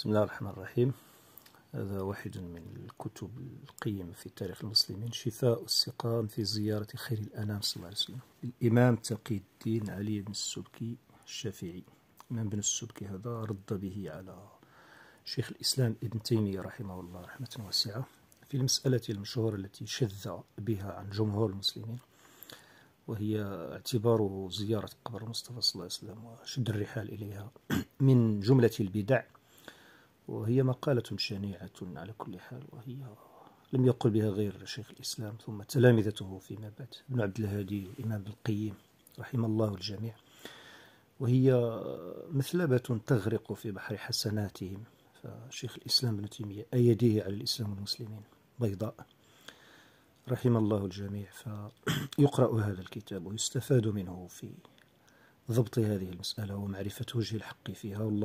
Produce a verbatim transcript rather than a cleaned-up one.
بسم الله الرحمن الرحيم. هذا واحد من الكتب القيمة في تاريخ المسلمين، شفاء السقام في زيارة خير الأنام صلى الله عليه وسلم، الإمام تقي الدين علي بن السبكي الشافعي. الإمام بن السبكي هذا رد به على شيخ الإسلام ابن تيمية رحمه الله رحمة واسعة في المسألة المشهورة التي شذ بها عن جمهور المسلمين، وهي اعتباره زيارة قبر المصطفى صلى الله عليه وسلم وشد الرحال إليها من جملة البدع، وهي مقالة شنيعة على كل حال، وهي لم يقل بها غير شيخ الإسلام ثم تلامذته فيما بعد ابن عبد الهادي والإمام ابن القيم رحم الله الجميع، وهي مثلبة تغرق في بحر حسناتهم. فشيخ الإسلام ابن تيمية أيديه على الإسلام والمسلمين بيضاء رحم الله الجميع. فيقرأ هذا الكتاب ويستفاد منه في ضبط هذه المسألة ومعرفة وجه الحق فيها. والله